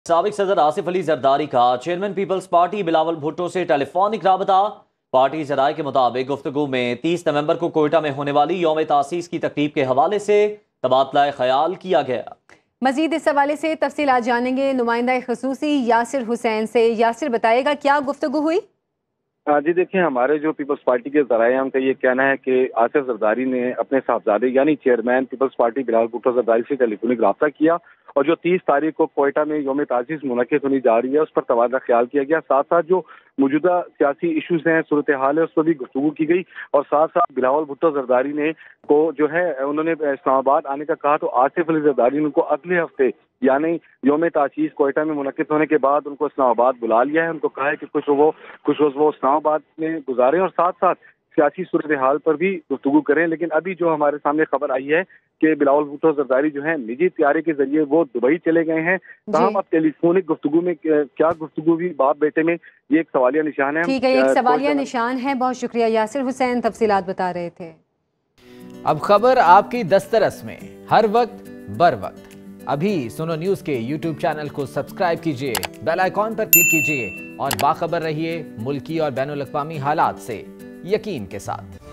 साबिक सदर आसिफ अली जरदारी का chairman Peoples Party Bilawal Bhutto से टेलीफोनिक राबता। पार्टी जराये के मुताबिक गुफ्तगू में 30 नवंबर को कोयटा में होने वाली यौम तासीस की तकरीब के हवाले से तबादला ख्याल किया गया। मजीद इस हवाले से तफसीलात जानेंगे नुमाइंदा खसूसी यासिर हुसैन से। यासिर, बताएगा क्या गुफ्तगू हुई? जी देखिए, हमारे जो पीपल्स पार्टी के ज़राए का ये कहना है कि आसिफ जरदारी ने अपने साहबजादे यानी chairman Peoples Party Bilawal Bhutto Zardari से टेलीफोनिक रब्ता किया और जो 30 तारीख को कोयटा में यौम तासीस मुनक़िद होने जा रही है उस पर तबादला ख्याल किया गया। साथ साथ जो मौजूदा सियासी इशूज़ हैं, सूरत हाल है, उस पर भी गुफ्तगू की गई और साथ साथ बिलावल भुट्टो जरदारी ने को जो है उन्होंने इस्लामाबाद आने का कहा तो आसिफ अली जरदारी ने उनको अगले हफ्ते यानी यौम तासीस कोयटा में मुनक़िद होने के बाद उनको इस्लामाबाद बुला लिया है। उनको कहा है कि कुछ रोज़ वो इस्लामाबाद में गुजारें और साथ साथ सियासी सूरत हाल पर भी गुफ्तगू करें। लेकिन अभी जो हमारे सामने खबर आई है कि बिलावल भुट्टो जरदारी जो है निजी त्यारे के जरिए वो दुबई चले गए हैं। तमाम अब टेलीफोनिक गुफ्तगू में क्या गुफ्तगू हुई बाप बेटे में, ये एक सवालिया निशान है। ठीक है, एक सवालिया निशान है। बहुत शुक्रिया यासिर हुसैन, तफसीलात बता रहे थे। अब खबर आपकी दस्तरस में, हर वक्त बर वक्त। अभी सुनो न्यूज के यूट्यूब चैनल को सब्सक्राइब कीजिए, बेल आइकॉन पर क्लिक कीजिए और बाखबर रहिए मुल्की और बैनुल अक़वामी हालात से यकीन के साथ।